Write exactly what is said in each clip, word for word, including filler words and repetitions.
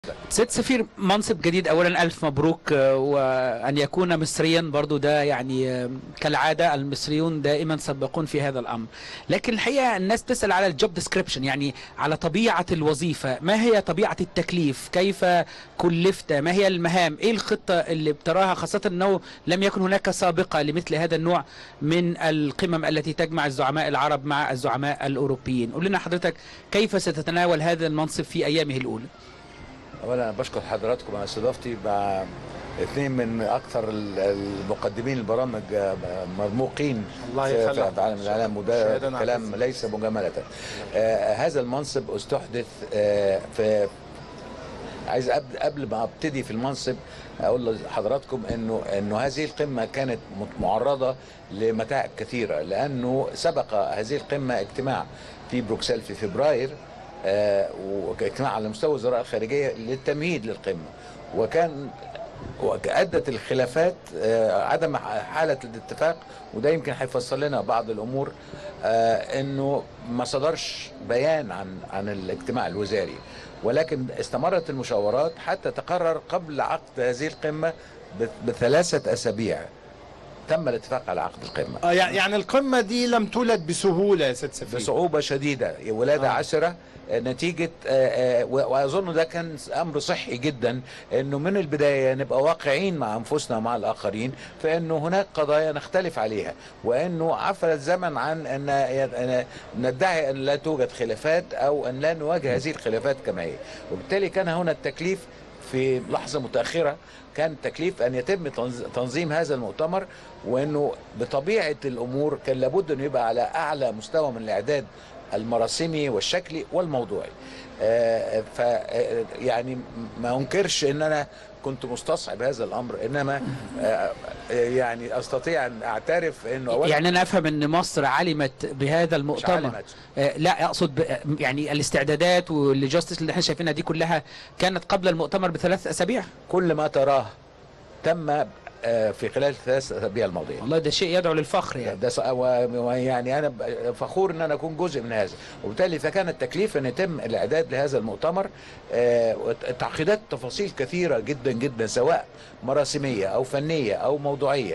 سيد سفير، منصب جديد. اولا الف مبروك، آه، وان يكون مصريا برضو ده يعني آه، كالعاده المصريون دائما سباقون في هذا الامر. لكن الحقيقه الناس تسال على الجوب ديسكريبشن، يعني على طبيعه الوظيفه. ما هي طبيعه التكليف؟ كيف كلفت؟ ما هي المهام؟ ايه الخطه اللي بتراها، خاصه انه لم يكن هناك سابقه لمثل هذا النوع من القمم التي تجمع الزعماء العرب مع الزعماء الاوروبيين؟ قول لنا حضرتك كيف ستتناول هذا المنصب في ايامه الاولى؟ اولا انا بشكر حضراتكم على استضافتي مع اثنين من اكثر المقدمين البرامج مرموقين الله في يخليك في عالم الاعلام، وده كلام ليس مجامله. آه هذا المنصب استحدث آه في عايز قبل قبل ما ابتدي في المنصب اقول لحضراتكم انه انه هذه القمه كانت معرضه لمتاعب كثيره، لانه سبق هذه القمه اجتماع في بروكسل في فبراير، آه واجتماع على مستوى وزراء الخارجيه للتمهيد للقمه، وكان وادت الخلافات آه عدم حاله الاتفاق، وده يمكن هيفسر لنا بعض الامور. آه انه ما صدرش بيان عن عن الاجتماع الوزاري، ولكن استمرت المشاورات حتى تقرر قبل عقد هذه القمه بثلاثه اسابيع تم الاتفاق على عقد القمه. اه يعني القمه دي لم تولد بسهوله يا سيد سفير، بصعوبه شديده، ولاده آه. عسره نتيجه آه آه واظن ده كان امر صحي جدا، انه من البدايه نبقى واقعين مع انفسنا ومع الاخرين في انه هناك قضايا نختلف عليها، وانه عفى الزمن عن ان ندعي ان لا توجد خلافات او ان لا نواجه هذه الخلافات كما هي. وبالتالي كان هنا التكليف في لحظه متاخره، كان تكليف ان يتم تنظيم هذا المؤتمر، وانه بطبيعه الامور كان لابد انه يبقى على اعلى مستوى من الاعداد المراسمي والشكلي والموضوعي. آه ف يعني ما انكرش ان انا كنت مستصعب هذا الامر، انما آه يعني استطيع ان اعترف انه أولا يعني انا افهم ان مصر علمت بهذا المؤتمر. مش علمت. آه لا اقصد يعني الاستعدادات والجاستس اللي احنا شايفينها دي كلها كانت قبل المؤتمر بثلاث اسابيع. كل ما تراه تم في خلال الثلاث اسابيع الماضيه. والله ده شيء يدعو للفخر يعني. ده يعني انا فخور ان انا اكون جزء من هذا، وبالتالي فكان التكليف ان يتم الاعداد لهذا المؤتمر. تعقيدات تفاصيل كثيره جدا جدا، سواء مراسميه او فنيه او موضوعيه،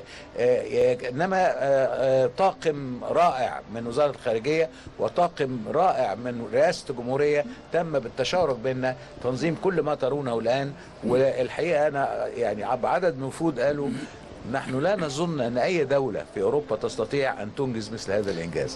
انما طاقم رائع من وزاره الخارجيه وطاقم رائع من رئاسه الجمهوريه تم بالتشارك بيننا تنظيم كل ما ترونه الان. والحقيقه انا يعني بعدد من وفود قالوا نحن لا نظن أن أي دولة في أوروبا تستطيع أن تنجز مثل هذا الإنجاز.